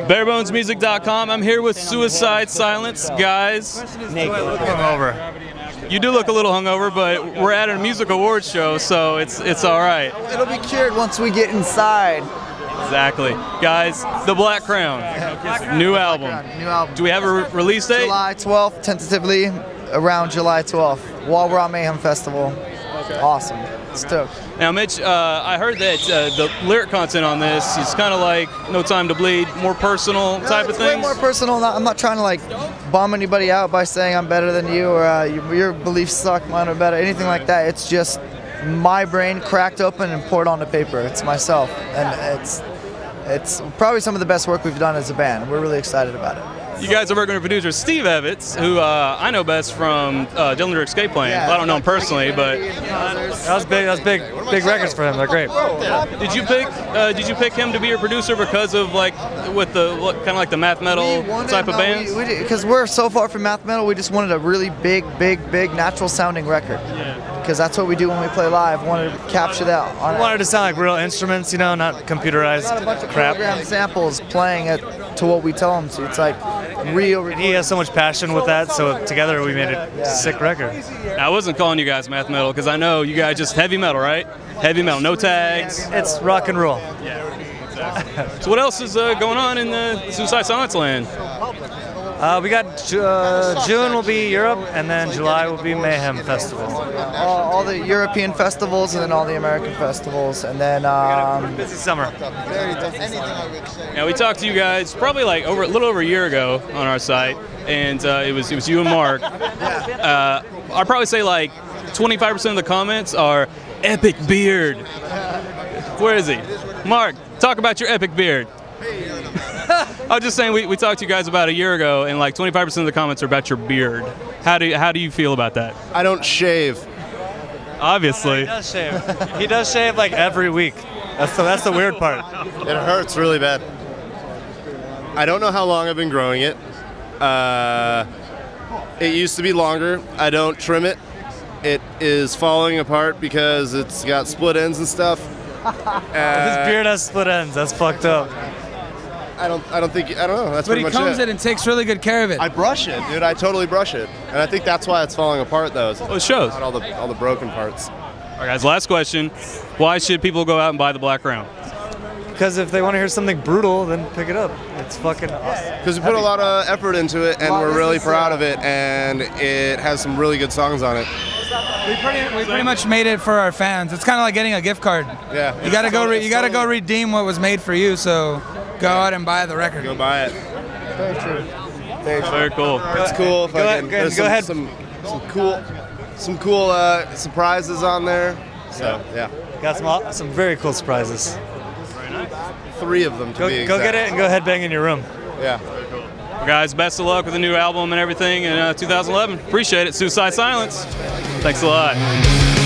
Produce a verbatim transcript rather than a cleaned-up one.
bare bones music dot com. I'm here with Suicide Silence, guys. Hungover. You do look a little hungover, but we're at a music awards show, so it's it's all right. It'll be cured once we get inside. Exactly, guys. The Black Crown, new album. New album. Do we have a re release date? July twelfth, tentatively around July twelfth. While we're on Mayhem Festival. Awesome. Stoked. Now, Mitch, uh, I heard that uh, the lyric content on this is kind of like No Time to Bleed, more personal type no, of thing. Way more personal. Not, I'm not trying to like bomb anybody out by saying I'm better than you or uh, your, your beliefs suck, mine are better, anything like that. It's just my brain cracked open and poured onto paper. It's myself, and it's it's probably some of the best work we've done as a band. We're really excited about it. You guys are working with producer Steve Evans, who uh, I know best from uh, Dylan Dirk Escape Plan. Yeah, well, I don't know him personally, but that was big. That was big. Big records for him. They're great. Did you pick? Uh, did you pick him to be your producer because of like with the kind of like the math metal wanted, type of no, bands? Because we, we're so far from math metal, we just wanted a really big, big, big natural sounding record. Because that's what we do when we play live. Wanted to capture that. On we wanted to sound like real instruments, you know, not computerized not a bunch of crap. Program samples playing it to what we tell them to. It's like real. And he has so much passion with that, so together we made a yeah. sick record. Now, I wasn't calling you guys math metal because I know you guys just heavy metal, right? Heavy metal, no tags. It's rock and roll. Yeah. Exactly. So what else is uh, going on in the Suicide Silence land? Uh, we got uh, June will be Europe, and then July will be Mayhem Festival. All, all the European festivals, and then all the American festivals, and then um, busy summer. Now we talked to you guys probably like over a little over a year ago on our site, and uh, it was it was you and Mark. Uh, I'd probably say like twenty-five percent of the comments are epic beard. Where is he? Mark, talk about your epic beard. I was just saying we, we talked to you guys about a year ago, and like twenty-five percent of the comments are about your beard. How do you, how do you feel about that? I don't shave. Obviously. He does shave. He does shave like every week. That's the, that's the weird part. It hurts really bad. I don't know how long I've been growing it. Uh, it used to be longer. I don't trim it. It is falling apart because it's got split ends and stuff. Uh, His beard has split ends. That's fucked up. I don't. I don't think. I don't know. That's but pretty he much combs it. it and takes really good care of it. I brush it, dude. I totally brush it, and I think that's why it's falling apart, though. Well, it shows. All the all the broken parts. All right, guys. Last question: why should people go out and buy the Black Crown? Because if they want to hear something brutal, then pick it up. It's fucking awesome. Because we put a lot of effort into it, and we're really proud of it, and it has some really good songs on it. We pretty, we pretty much made it for our fans. It's kind of like getting a gift card. Yeah. You gotta go. Re, you gotta go redeem what was made for you. So go out and buy the record. Go buy it. Very true. Very, Very cool. It's cool. Go ahead. Go, some, ahead. Some, some cool, some cool uh, surprises on there. So yeah. Got some some very cool surprises. Very nice. Three of them to go, be exact. Go get it and go headbang in your room. Yeah. Very cool. Well, guys, best of luck with the new album and everything in uh, two thousand eleven. Appreciate it. Suicide Silence. Thanks a lot.